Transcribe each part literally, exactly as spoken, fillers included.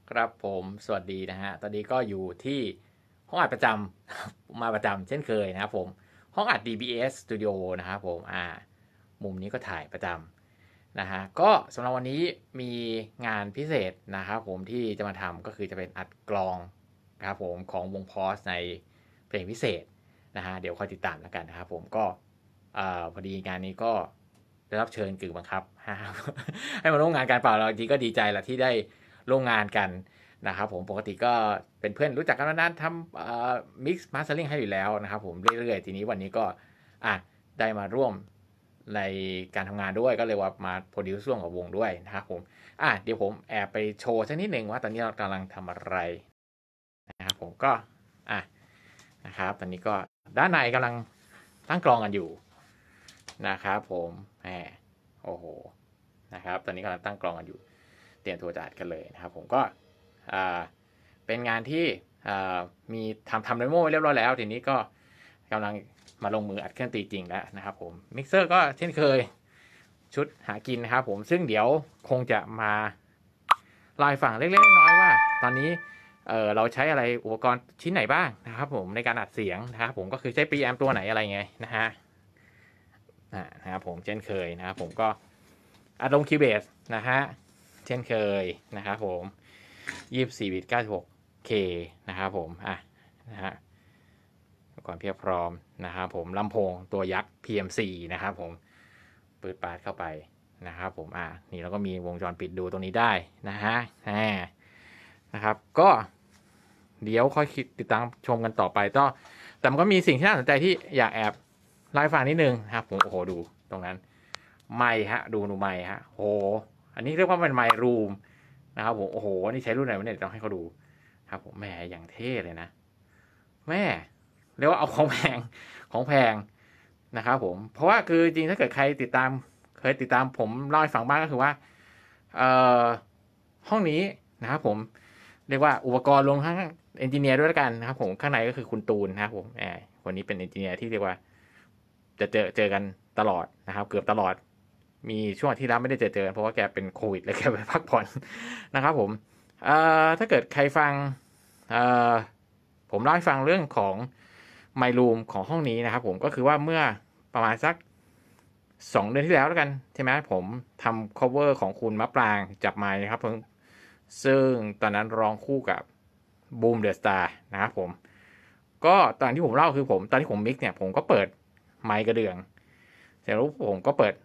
ครับผมสวัสดีนะฮะตอนนี้ก็อยู่ที่ห้องอัดประจำ มาประจำเช่นเคยนะครับผมห้องอัด ดี บี เอส Studio นะครับผมอ่ามุมนี้ก็ถ่ายประจำนะฮะก็สำหรับวันนี้มีงานพิเศษนะครับผมที่จะมาทำก็คือจะเป็นอัดกลองนะครับผมของวงพอสในเพลงพิเศษนะฮะเดี๋ยวคอยติดตามแล้วกันนะครับผมก็อ่าพอดีงานนี้ก็ได้รับเชิญกึ่งบังคับ ให้มาร่วมงานการเปล่าเราจริงก็ดีใจแหละที่ได้ร่วมงานกันนะครับผมปกติก็เป็นเพื่อนรู้จักกันมานานทำมิกซ์มาสเตอร์ลิงให้อยู่แล้วนะครับผมเรื่อยๆทีนี้วันนี้ก็อ่ะได้มาร่วมในการทำงานด้วยก็เลยว่ามาโปรดิวซ์ร่วมกับวงด้วยนะครับผมอ่ะเดี๋ยวผมแอบไปโชว์สักนิดหนึ่งว่าตอนนี้เรากำลังทำอะไรนะครับผมก็อ่ะนะครับตอนนี้ก็ด้านในกำลังตั้งกลองกันอยู่นะครับผมแหมโอ้โหนะครับตอนนี้กำลังตั้งกลองกันอยู่เตรียมตัวจะอัดกันเลยนะครับผมก็เป็นงานที่มีทำทำเดโมไว้เรียบร้อยแล้วทีนี้ก็กำลังมาลงมืออัดเครื่องตีจริงแล้วนะครับผมมิกเซอร์ก็เช่นเคยชุดหากินนะครับผมซึ่งเดี๋ยวคงจะมาลายฝั่งเล็กๆน้อยๆว่าตอนนี้เออเราใช้อะไรอุปกรณ์ชิ้นไหนบ้างนะครับผมในการอัดเสียงนะครับผมก็คือใช้ปีแอมตัวไหนอะไรไงนะฮะนะครับผมเช่นเคยนะครับผมก็อัดลงคีย์เบสนะฮะเช่นเคยนะครับผมยี่สิบสี่บิตเก้าสิบหกเคนะครับผมอ่ะนะฮะก่อนเพียบพร้อมนะครับผมลำโพงตัวยักษ์ พี เอ็ม โฟร์ นะครับผมเปิดปาดเข้าไปนะครับผมอ่ะนี่เราก็มีวงจรปิดดูตรงนี้ได้นะฮะนะครับก็เดี๋ยวค่อยติดตามชมกันต่อไปต่อแต่มันก็มีสิ่งที่น่าสนใจที่อยากแอบไล่ฟังนิดนึงครับผมโอ้โหดูตรงนั้นไมค์ฮะดูดูไมค์ฮะโอ้อันนี้เรียกว่าเป็นไมค์รูมนะครับผมโอ้โหนี่ใช้รุ่นไหนวะเนี่ยต้องให้เขาดูครับผมแม่อย่างเท่เลยนะแม่เรียกว่าเอาของแพงของแพงนะครับผมเพราะว่าคือจริงถ้าเกิดใครติดตามเคยติดตามผมเล่าให้ฟังบ้างก็คือว่าเอ่อห้องนี้นะครับผมเรียกว่าอุปกรณ์รวมทั้งเอนจิเนียร์ด้วยกันนะครับผมข้างในก็คือคุณตูนนะครับผมแหมคนนี้เป็นเอนจิเนียร์ที่เรียกว่าจะเจอเจอกันตลอดนะครับเกือบตลอดมีช่วงที่แล้วไม่ได้เจอเจอเพราะว่าแกเป็นโควิดเลยแกไปพักผ่อนนะครับผมเอ่อถ้าเกิดใครฟังเอ่อผมเล่าให้ฟังเรื่องของไมค์รูมของห้องนี้นะครับผมก็คือว่าเมื่อประมาณสักสองเดือนที่แล้วแล้วกันใช่ไหมผมทำ cover ของคุณมะปรางจับไมค์นะครับซึ่งตอนนั้นร้องคู่กับบูมเดอะสตาร์นะครับผมก็ตอนที่ผมเล่าคือผมตอนที่ผมมิกเนี่ยผมก็เปิดไมค์กระเดื่องเสร็จแล้วผมก็เปิด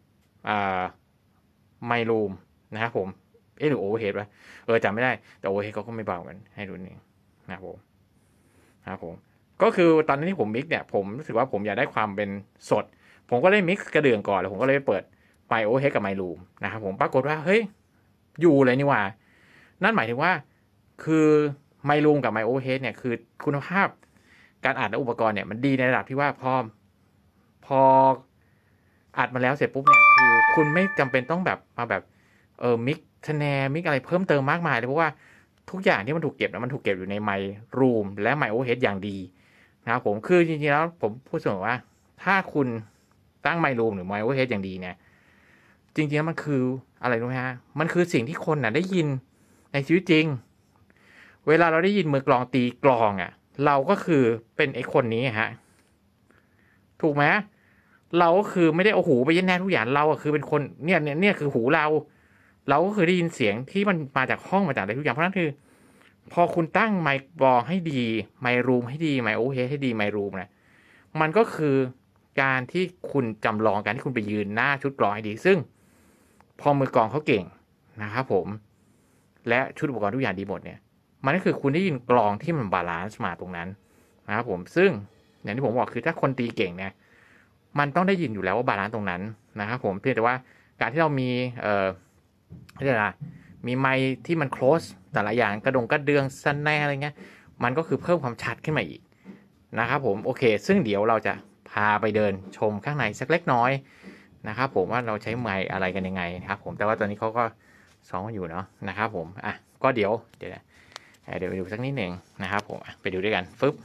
ไมค์รูมนะครับผมเออหรือโอเวอร์เฮดวะเออจำไม่ได้แต่โอเวอร์เฮดเขาก็ไม่เบากันให้ดูนี่นะครับผมนะครับผมก็คือตอนนั้นที่ผมมิกเนี่ยผมรู้สึกว่าผมอยากได้ความเป็นสดผมก็เลยมิกกระเดื่องก่อนแล้วผมก็เลยเปิดไมค์โอเวอร์เฮดกับไมค์รูมนะครับผมปรากฏว่าเฮ้ยอยู่เลยนี่ว่านั่นหมายถึงว่าคือไมค์รูมกับไมค์โอเวอร์เฮดเนี่ยคือคุณภาพการอัดและอุปกรณ์เนี่ยมันดีในระดับที่ว่าพอพออัดมาแล้วเสร็จปุ๊บเนี่ยคือคุณไม่จำเป็นต้องแบบมาแบบเออมิกสแนร์มิกอะไรเพิ่มเติมมากมายเลยเพราะว่าทุกอย่างที่มันถูกเก็บนะมันถูกเก็บอยู่ในไมค์รูมและไมค์โอเวอร์เฮดอย่างดีนะครับผมคือจริงๆแล้วผมพูดเสมอว่าถ้าคุณตั้งไมค์รูมหรือไมค์โอเวอร์เฮดอย่างดีเนี่ยจริงๆแล้วมันคืออะไรรู้ไหมฮะมันคือสิ่งที่คนน่ะได้ยินในชีวิตจริงเวลาเราได้ยินมือกลองตีกลองอ่ะเราก็คือเป็นไอ้คนนี้ฮะถูกไหมเราก็คือไม่ได้เอาหูไปยันแน่ทุกอย่างเราอะคือเป็นคนเนี่ยเนี่ยเนี่ยคือหูเราเราก็คือได้ยินเสียงที่มันมาจากห้องมาจากอะไรทุกอย่างเพราะนั่นคือพอคุณตั้งไมค์บอลให้ดีไมค์รูมให้ดีไมค์โอเวอร์เฮดให้ดีไมค์รูมนะมันก็คือการที่คุณจำลองการที่คุณไปยืนหน้าชุดกลองให้ดีซึ่งพอมือกลองเขาเก่งนะครับผมและชุดอุปกรณ์ทุกอย่างดีหมดเนี่ยมันก็คือคุณได้ยินกลองที่มันบาลานซ์มาตรงนั้นนะครับผมซึ่งอย่างที่ผมบอกคือถ้าคนตีเก่งเนี่ยมันต้องได้ยินอยู่แล้วว่าบาลานซ์ตรงนั้นนะครับผมเพียงแต่ว่าการที่เรามีเอ่อเรียกอะไรมีไมค์ที่มัน close แต่ละอย่างกระดงกระเดืองซันแน่อะไรเงี้ยมันก็คือเพิ่มความชัดขึ้นมาอีกนะครับผมโอเคซึ่งเดี๋ยวเราจะพาไปเดินชมข้างในสักเล็กน้อยนะครับผมว่าเราใช้ไมค์อะไรกันยังไงนะครับผมแต่ว่าตอนนี้เขาก็ซ้อมอยู่เนาะนะครับผมอ่ะก็เดี๋ยวเดี๋ยวเดี๋ยวไปดูสักนิดหนึ่งนะครับผมไปดูด้วยกันฟึบ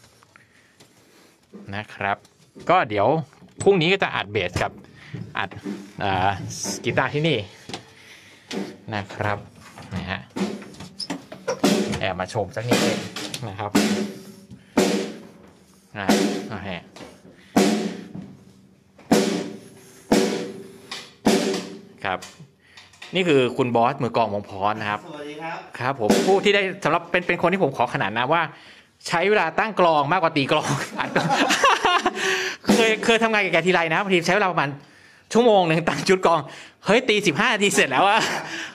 นะครับก็เดี๋ยวพรุ่งนี้ก็จะอัดเบสกับอัดกีตาร์ที่นี่นะครับนะฮะอบมาชมสักนิดนึงนะครับนะโอเคครับนี่คือคุณบอสมือกลองวงพรนะครับสวัสดีครับครับผมผู้ที่ได้สำหรับเป็นเป็นคนที่ผมขอขนาดนะว่าใช้เวลาตั้งกลองมากกว่าตีกลอง เคยเคยทำงานกับแกทีไรนะบางทีใช้เวลาประมาณชั่วโมงหนึ่งตั้งชุดกลองเฮ้ยตีสิบห้านาทีเสร็จแล้วอะ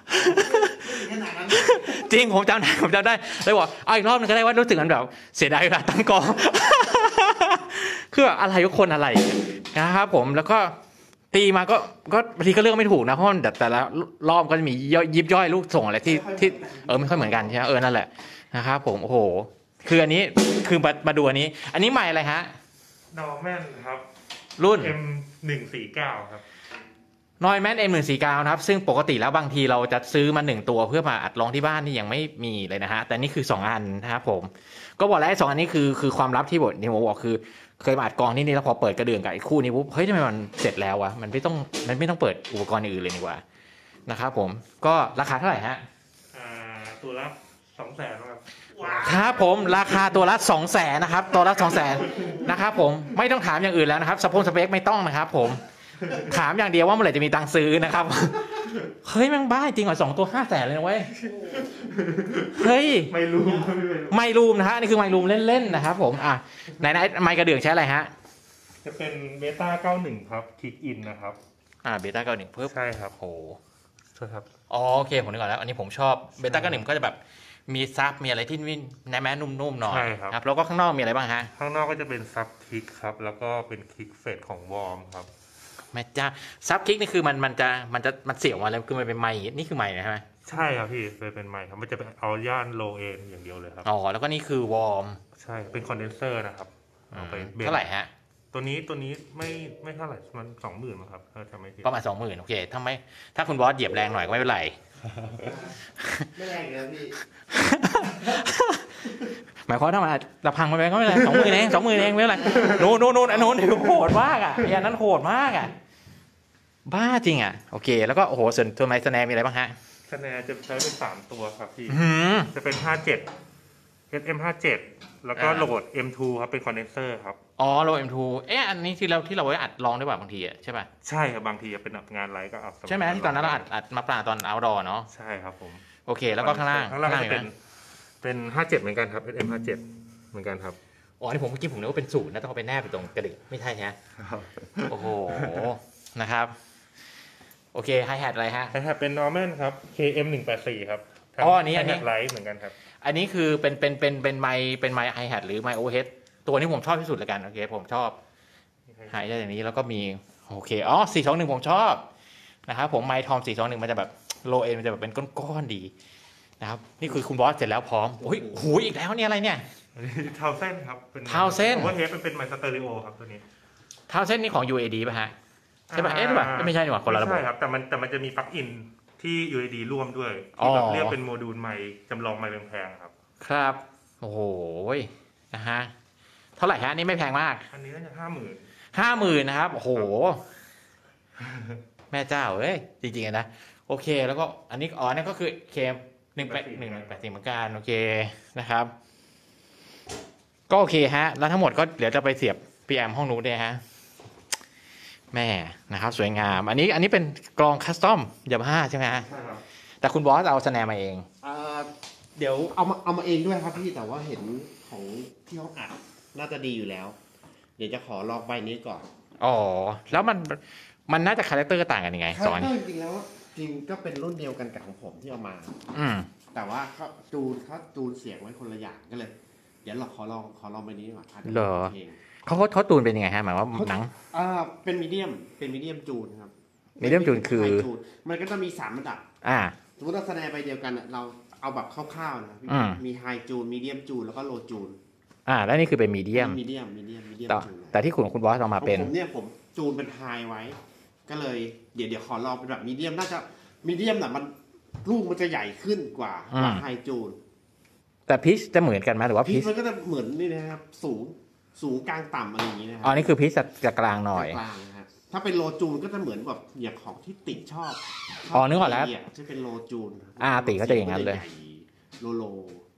จริงผมจำได้ผมจำได้เลยบอกเอาอีกรอบนึงก็ได้ว่ารู้สึกมันแบบเสียดายเวลาตั้งกลอง คืออะไรทุกคนอะไรนะครับผมแล้วก็ตีมาก็ก็บางทีก็เลือกไม่ถูกนะเพราะแต่แต่ละรอบก็จะมียิบย่อยลูกส่งอะไรที่ที่เออไม่ค่อยเหมือนกันใช่ไหมเออนั่นแหละนะครับผมโอ้โหคืออันนี้คือมามาดูอันนี้อันนี้ใหม่อะไรฮะนอร์แมนครับรุ่นเอ็ม หนึ่งสี่เก้า ครับนอยแมน เอ็ม หนึ่งสี่เก้า นะครับซึ่งปกติแล้วบางทีเราจะซื้อมาหนึ่งตัวเพื่อมาอัดร้องที่บ้านนี่ยังไม่มีเลยนะฮะแต่นี่คือสองอันนะครับผมก็บอกแล้วไอ้สองอันนี้คือคือความลับที่บทนี่ผมบอกคือเคยมาอัดกองที่นี่แล้วพอเปิดกระเดื่องกับไอ้คู่นี้ปุ๊บเฮ้ยทำไมมันเสร็จแล้ววะมันไม่ต้องมันไม่ต้องเปิดอุปกรณ์อื่นเลยดีกว่านะครับผมก็ราคาเท่าไหร่ฮะอ่าตัวละสองแสนครับครับผมราคาตัวละสองแสนนะครับตัวละสองแสนนะครับผมไม่ต้องถามอย่างอื่นแล้วนะครับสปงสเปคไม่ต้องนะครับผมถามอย่างเดียวว่าเมื่อไหร่จะมีตังค์ซื้อนะครับเฮ้ยมันบ้าจริงเหรอสองตัวห้าแสนเลยนะเว้ยเฮ้ยไม่รูมไม่รูมนะฮะนี่คือไม่รูมเล่นๆนะครับผมอ่ะไหนไหนไมค์กระเดื่องใช้อะไรฮะจะเป็นเบต้าเก้าสิบเอ็ดครับคิกอินนะครับอ่าเบต้าเก้าสิบเอ็ดเพิ่มใช่ครับโหใช่ครับอ๋อโอเคผมนึกออกแล้วอันนี้ผมชอบเบต้าเก้าสิบเอ็ดก็จะแบบมีซับมีอะไรที่วิ่งแนมแมนุ่มๆหน่อยใช่ครับแล้วก็ข้างนอกมีอะไรบ้างฮะข้างนอกก็จะเป็นซับคิกครับแล้วก็เป็นคิกเฟสของวอร์มครับแม่จ้าซับคิกนี่คือมันมันจะมันจะมันเสียวมาแล้วคือมันเป็นไมค์นี่คือไมค์นะใช่ไหมใช่ครับพี่เป็นเป็นไมค์ครับมันจะเป็นเอาย่านโลเอนอย่างเดียวเลยครับอ๋อแล้วก็นี่คือวอร์มใช่เป็นคอนเดนเซอร์นะครับเอาไปเท่าไหร่ฮะตัวนี้ตัวนี้ไม่ไม่เท่าไหร่มันสองหมื่นครับถ้าจำไม่ผิดประมาณสองหมื่นโอเคถ้าไม่ถ้าคุณบอสเหยียบแรงหน่อยก็ไม่เป็นไรไม่แรงเลยพี่หมายความว่าถ้ามันระพังไปก็ไม่เป็นไรสองหมื่นเองสองหมื่นเองไม่เป็นไรโน่นโน่นโน่นอันโน้นโหดมากอ่ะอย่างนั้นโหดมากอ่ะบ้าจริงอ่ะโอเคแล้วก็โอ้โหส่วนตัวไมค์สแนร์มีอะไรบ้างฮะสแนร์จะใช้เป็นสามตัวครับพี่จะเป็นห้าเจ็ด เอส เอ็ม ห้าเจ็ด แล้วก็โหลด เอ็ม ทู ครับเป็นคอนเดนเซอร์ครับอ๋อโหลด เอ็ม ทู เอ๊ะอันนี้ที่เราที่เราไว้อัดร้องได้ป่ะบางทีอ่ะใช่ป่ะใช่ครับบางทีเป็นงานไลฟ์ก็อัดใช่ไหมที่ตอนนั้นเราอัดอัดมาปลาตอนเอาท์ดอร์เนาะใช่ครับผมโอเคแล้วก็ข้างล่างข้างล่างจะเป็นเป็นห้าเจ็ดเหมือนกันครับ เอส เอ็ม ห้าเจ็ด เหมือนกันครับอ๋อที่ผมเมื่อกี้ผมนึกว่าเป็นศูนย์นะต้องเอาไปแนบไปตรงกระดิ่งไม่ใช่ฮะโอ้โหนะครับโอเคไฮแฮทอะไรฮะไฮแฮทเป็น Norman ครับ เค เอ็ม หนึ่งแปดสี่ ครับอ๋ออันนี้อันนี้ไลฟ์เหมือนกันครับอันนี้คือเป็นเป็นเป็นเป็นไมค์เป็นไมค์ไฮแฮทหรือไมค์โอเวอร์เฮดตัวนี้ผมชอบที่สุดเลยกันโอเคผมชอบไฮได้อย่างนี้แล้วก็มีโอเคอ๋อสี่สองหนึ่งผมชอบนะครับผมไมค์ทอมสี่สองหนึ่งมันจะแบบโลเอ็นมันจะแบบเป็นก้อนๆดีนะครับนี่คือคุณบอสเสร็จแล้วพร้อมโอ้ยหูอีกแล้วเนี่ยอะไรเนี่ยเท้าเส้นครับเป็นเท้าเส้นโอเวอร์เฮดมันเป็นไมค์สเตอริโอครับตัวนี้เท้าเส้นนี่ของ ยู เอ ดี ป่ะฮะใช่ป่ะเอ๊ะหรือเปล่าไม่ใช่หรือเปล่าคนละระบบใช่ครับแต่มันแต่มันจะมีปลั๊กอินที่ ยู เอ ดี ร่วมด้วยที่แบบเรียกเป็นโมดูลไมค์จำลองไมค์แพงๆครับครับโอ้โหนะฮะเท่าไหร่ฮะนี่ไม่แพงมากอันนี้น่าจะห้าหมื่นห้าหมื่นนะครับโอ้โหแม่เจ้าเอ้ยจริงๆนะโอเคแล้วก็อันนี้อ๋อนี่ก็คือเคมหนึ่งแปดหนึ่งแปดสี่เหมือนกันโอเคนะครับก็โอเคฮะแล้วทั้งหมดก็เดี๋ยวจะไปเสียบพีแอมห้องนู้นด้วยฮะแม่นะครับสวยงามอันนี้อันนี้เป็นกลองคัสตอมยามาฮ่าใช่ไหมฮะใช่ครับแต่คุณบอสเอาสแนร์มาเองอ่าเดี๋ยวเอามาเอามาเองด้วยครับพี่แต่ว่าเห็นของที่เขาอัดน่าจะดีอยู่แล้วเดี๋ยวจะขอลองใบนี้ก่อนอ๋อแล้วมันมันน่าจะคาแรคเตอร์ต่างกันยังไงสอนจริงๆแล้วจริงก็เป็นรุ่นเดียวกันกับของผมที่เอามาอืมแต่ว่าเขาจูนเขาจูนเสียงไว้คนละอย่างก็เลยเดี๋ยวเราขอลองขอลองใบนี้ก่อนเหรอเขาเขาตูนเป็นยังไงฮะหมายว่าหนังอ่าเป็นมีเดียมเป็นมีเดียมจูนครับมีเดียมจูนคือมันก็จะมีสามระดับอ่าสมมติเราแสดงไปเดียวกันเราเอาแบบคร่าวๆนะมีไฮจูนมีเดียมจูนแล้วก็โลจูนอ่าแล้วนี่คือเป็นมีเดียมมีเดียมมีเดียมมีเดียมจูนแต่ที่คุณคุณบอสเอามาเป็นผมเนี่ยผมจูนเป็นไฮไว้ก็เลยเดี๋ยวเดี๋ยวขอลองเป็นแบบมีเดียมน่าจะมีเดียมน่ะมันลูกมันจะใหญ่ขึ้นกว่าไฮจูนแต่พิชจะเหมือนกันไหมหรือว่าพิชมันก็จะเหมือนนี่นะครับสูงสูงกลางต่ำอะไรอย่างนี้นะครับอ๋อนี่คือพิชจะกลางหน่อยกลางนะครับถ้าเป็นโลจูนก็จะเหมือนแบบอย่างของที่ติดชอบอ๋อนึกออกแล้วจะเป็นโลจูนอ่าติก็จะอย่างนั้นเลยโลโล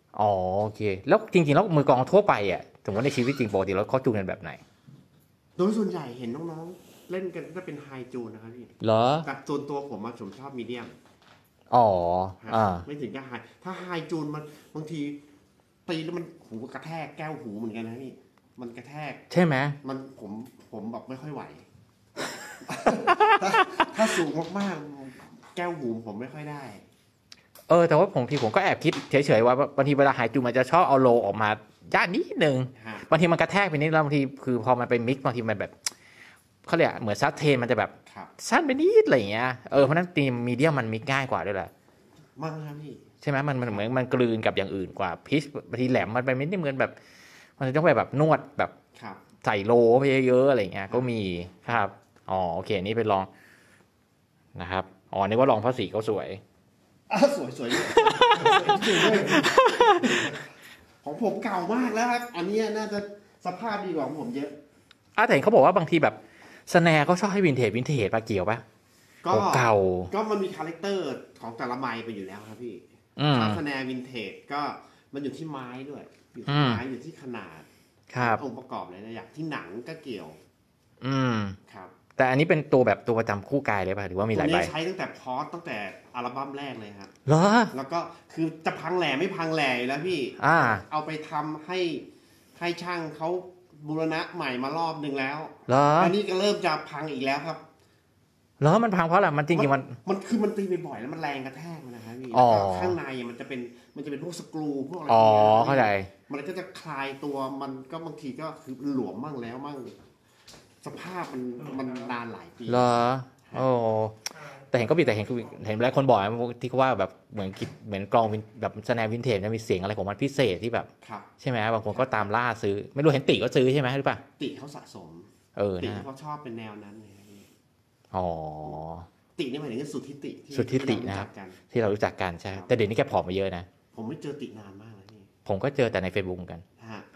อ๋อโอเคแล้วจริงๆแล้วมือกลองทั่วไปอ่ะสมมติในชีวิตจริงปกติแล้วเขาจูนกันแบบไหนโดยส่วนใหญ่เห็นน้องๆเล่นกันก็เป็นไฮจูนนะครับพี่เหรอแต่ส่วนตัวผมอะผมชอบมีเดียมอ๋อฮะอ่าไม่ถึงกับไฮถ้าไฮจูนมันบางทีตีแล้วมันหูกระแทกแก้วหูเหมือนกันนะพี่มันกระแทกใช่ไหมมันผมผมแบบไม่ค่อยไหว ถ้าถ้าสูงมากๆแก้วหูผมไม่ค่อยได้เออแต่ว่าผมทีผมก็แอบคิดเฉยๆว่าบางทีเวลาหายจูนมันจะชอบเอาโลออกมาย่านนิดนึงฮะบางทีมันกระแทกไปนิดแล้วบางทีคือพอมันไปมิกซ์บางทีมันแบบเขาเรียกเหมือนซัดเทนมันจะแบบครับสั้นไปนิดอะไรอย่างเงี้ยเออเพราะนั้นตีมีเดียมมันมิกง่ายกว่าด้วยแหละมั่งครับพี่ใช่ไหมมันมันเหมือนมันกลืนกับอย่างอื่นกว่าพิชบางทีแหลมมันไปไม่ได้เหมือนแบบ มันจะต้องไปแบบนวดแบบครับใส่โลไปเยอะๆอะไรอย่างเงี้ยก็มีครับอ๋อโอเคนี่ไปลองนะครับอ๋อนึกว่าลองเพราะสีเขาสวยอ่ะสวยสวยด้วยสวยด้วยของผมเก่ามากแล้วครับ อันเนี้ยน่าจะสภาพดีกว่าของผมเยอะอ่ะแต่เห็นเขาบอกว่าบางทีแบบสแนร์ก็ชอบให้วินเทจวินเทจปะเกี่ยวปะก็เก่าก็มันมีคาแรคเตอร์ของแต่ละไม้ไปอยู่แล้วครับพี่อืมถ้าคะแนนวินเทจก็มันอยู่ที่ไม้ด้วย อยู่อืที่มไม้อยู่ที่ขนาดครับองค์ประกอบเลยนะอย่างที่หนังก็เกี่ยวอืมครับแต่อันนี้เป็นตัวแบบตัวประจำคู่กายเลยป่ะหรือว่ามีหตัลาวยใบนี้ใช้ตั้งแต่พอสตั้งแต่อัลบั้มแรกเลยครับเหรอแล้วก็คือจะพังแหล่ไม่พังแหล่อยู่แล้วพี่อ่าเอาไปทำให้ให้ช่างเขาบูรณะใหม่มารอบหนึ่งแล้วเหรออันนี้ก็เริ่มจะพังอีกแล้วครับเหรอมันพังเพราะอะไรมันจริงๆมันมันคือมันตีบ่อยๆแล้วมันแรงกระแทกมันนะครับพี่อ๋แล้วอก็ข้างในมันจะเป็นมันจะเป็นพวกสกรูพวกอะไรอ๋อพวกนี้ยเข้าใจมันก็จะคลายตัวมันก็บางทีก็คือหลวมมั่งแล้วมั่งสภาพมันมันนานหลายปีเหรอโอ้แต่เห็นก็มีแต่เห็นเห็นหลายคนบอกนะที่เขาว่าแบบเหมือนกิเหมือนกลองวินแบบสแนร์วินเทจนะมีเสียงอะไรของมันพิเศษที่แบบครับใช่ไหมบางคนก็ตามล่าซื้อ ไม่รู้เห็นติก็ซื้อใช่ไหมหรือเปล่าติเขาสะสมเออตินะเขาชอบเป็นแนวนั้นเลยครับพี่อ๋อตินี่หมายถึงสุทธิติที่สุทธิติที่เรานะครับจักกันที่เรารู้จักกันใช่ครับแต่เดี๋ยวนี้แกผอมมาเยอะนะผมไม่เจอตินานมากเลยพี่ผมก็เจอแต่ใน Facebook เหมือนกันฮะ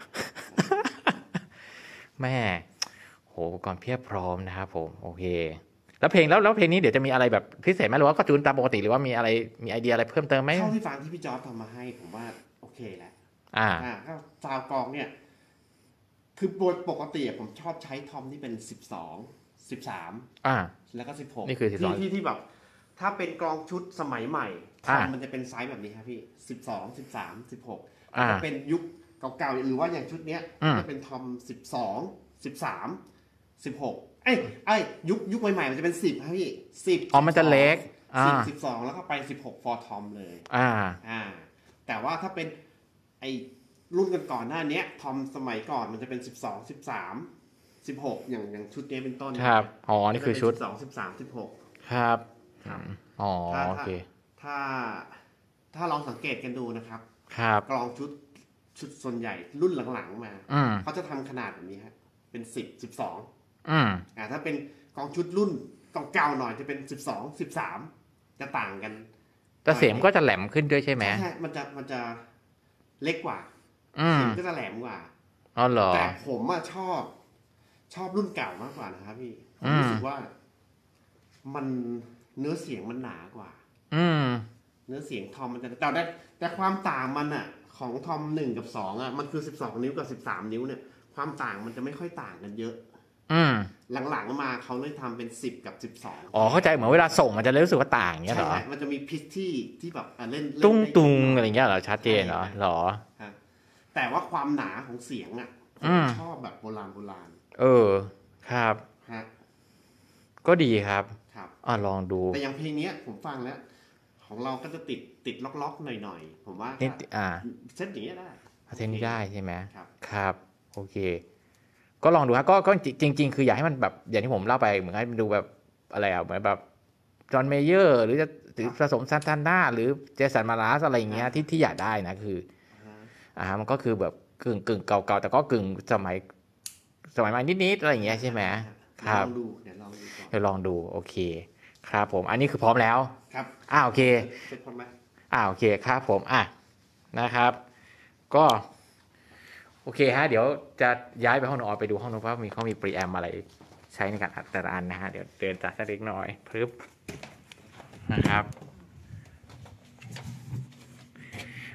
แม่โหอุปก่อนเพียบพร้อมนะครับผมโอเค แล้วเพลงแล้วแล้วเพลงนี้เดี๋ยวจะมีอะไรแบบพิเศษไหมหรือว่าก็จูนตามปกติหรือว่ามีอะไรมีไอเดียอะไรเพิ่มเติมไหมเท่าที่ฟังที่พี่จอร์จทำมาให้ผมว่าโอเคแล้วอ่าอ่าก็ซาวกลองเนี่ย คือปกติอะผมชอบใช้ทอมที่เป็นสิบสองสิบสามอ่าแล้วก็สิบหกนี่คือสิบสองที่ที่ที่แบบ ถ้าเป็นกลองชุดสมัยใหม่ทอ่าอมมันจะเป็นไซส์แบบนี้ครับพี่สิบสองสิบสามสิบหกอ่าถ้าเป็นยุคเก่าๆหรือว่าอย่างชุดเนี้ยอืมจะเป็นทอมสิบสองสิบสามสิบหกเอ้ยไอ้ยยุคยุคใหม่ๆมันจะเป็นสิบครับพี่สิบอ๋อมันจะเล็กอ่าสิบสิบสองแล้วก็ไปสิบหกฟอร์ทอมเลยอ่าอ่า แต่ว่าถ้าเป็นไอ้รุ่นกันก่อนหน้าเนี้ยทอมสมัยก่อนมันจะเป็นสิบสองสิบสามสิบหกอย่างอย่างชุดนี้เป็นต้นครับ อ๋อ นี่คือชุดสิบสองสิบสามสิบหกครับครับอ๋อถ้าโอเคถ้าถ้าลองสังเกตกันดูนะครับครับกลองชุดชุดส่วนใหญ่รุ่นหลังๆมาอืมเขาจะทำขนาดแบบนี้ฮะเป็นสิบสิบสองอืมอ่าถ้าเป็นกลองชุดรุ่นเก่าๆหน่อยจะเป็นสิบสองสิบสามจะต่างกันแต่เสียงก็จะแหลมขึ้นด้วยใช่ไหมใช่มันจะมันจะเล็กกว่าอืมเสียงก็จะแหลมกว่าอ๋อเหรอแต่ผมอะชอบ ชอบรุ่นเก่ามากกว่านะครับพี่ผมอืมรู้สึกว่า มันเนื้อเสียงมันหนากว่าอืมเนื้อเสียงทอมมันจะแต่แต่แต่ความต่างมันอะของทอมหนึ่งกับสองอะมันคือสิบสองนิ้วกับสิบสามนิ้วเนี่ย ความต่างมันจะไม่ค่อยต่างกันเยอะอืมหลังๆมาเขาเลยทำเป็นสิบกับสิบสองอ๋อ เข้าใจเหมือนเวลาส่งมันจะรู้สึกว่าต่างอย่างเงี้ยใช่เหรอใช่มันจะมีพิชที่ที่แบบอ่ะเล่นเล่นตุ้งได้ตุงหน่อะไรเงี้ยเหรอ ชัดเจนเหรอ เหรอฮะแต่ว่าความหนาของเสียงอะผอืมมชอบแบบโบราณโบราณเออ ครับฮะก็ดีครับครับอ่าลองดูแต่อย่างเพลงเนี้ยผมฟังแล้ว ของเราก็จะติดติดล็อกๆหน่อยๆ ผมว่านี่ถ้าอ่าเซตอย่างเงี้ยได้เทนนี้ได้ใช่ไหมครับครับ โอเค ก็ลองดูครับก็ก็จริง ๆ คืออยากให้มันแบบอย่างที่ผมเล่าไปเหมือนให้มันดูแบบอะไรอ่ะเหมือนแบบจอห์นเมเยอร์ หรือจะหรือผสมซันตาน่าหรือเจสันมาราสอะไรอย่างเงี้ยที่ที่อยากได้นะคือ อ่ามันก็คือแบบกึ่งกึ่งเก่าๆแต่ก็กึ่งสมัยสมัยใหม่นิดๆอะไรอย่างเงี้ยใช่ไหมครับลองดูเดี๋ยวลองดูก่อนเดี๋ยวลองดูโอเค ครับผม อันนี้คือพร้อมแล้วครับอ่าโอเคเสร็จพร้อมไหมอ่าโอเคครับผมอ่ะนะครับ ก็โอเคฮะเดี๋ยวจะย้ายไปห้องนอนไปดูห้องนอนว่ามีเขามีปรีแอมอะไรใช้ในการอัดแต่ละอันนะฮะเดี๋ยวเดินจากสักเล็กน้อยปึ๊บนะครับ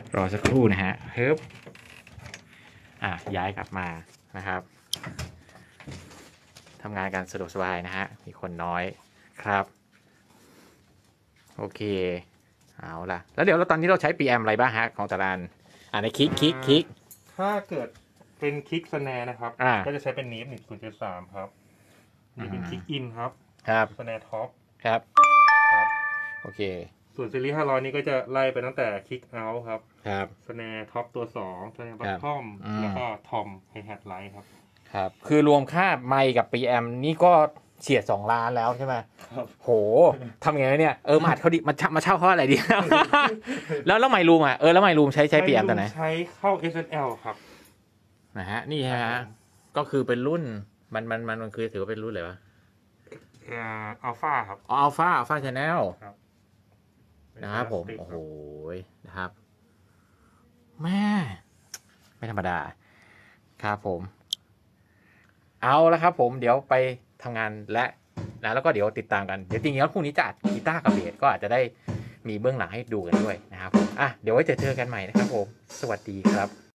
รอสักครู่นะฮะเฮ้ยอ่ะย้ายกลับมานะครับทำงานกันสะดวกสบายนะฮะมีคนน้อยครับโอเคเอาล่ะแล้วเดี๋ยวเราตอนนี้เราใช้ พี เอ็ม อะไรบ้างฮะของแต่ละอันอ่าในคลิกคลิกคลิกถ้าเกิดเป็นคลิกสแนร์นะครับอ่าก็จะใช้เป็นนีฟหนึ่งศูนย์เจ็ดสามครับนี่เป็นคลิกอินครับครับสแนร์ท็อปครับครับโอเคส่วนซีรีส์ห้าร้อยนี้ก็จะไล่ไปตั้งแต่คลิกเอาท์ครับครับสแนร์ท็อปตัวสองสแนร์บัตทอมอืมแล้วก็ทอมไฮแฮทไลท์ครับครับคือรวมค่าไมค์กับ พี เอ็ม นี่ก็เฉียดสองล้านแล้วใช่ไหมครับโหทำไงเนี่ยเออมาอัดเขาดิมาเช่ามาเช่าเขาอะไรดี แล้วแล้วไมค์รูมอ่ะเออแล้วไมค์รูมใช้ใช้ พี เอ็ม ตัวไหนใช้เข้า เอส เอ็น แอล ครับนะฮะนี่ฮะก็คือเป็นรุ่นมันมันมันมันคือถือว่าเป็นรุ่นอะไรวะอัลฟาครับอ๋ออัลฟาอัลฟาชาแนลครับนะครับผมโอ้โหนะครับแม่ไม่ธรรมดาครับผมเอาละครับผมเดี๋ยวไปทำงานและนะแล้วก็เดี๋ยวติดตามกันเดี๋ยวจริงๆแล้วพรุ่งนี้จะอัดกีตาร์กับเบสก็อาจจะได้มีเบื้องหลังให้ดูกันด้วยนะครับผมอ่ะเดี๋ยวไว้เจอเจอกันใหม่นะครับผมสวัสดีครับ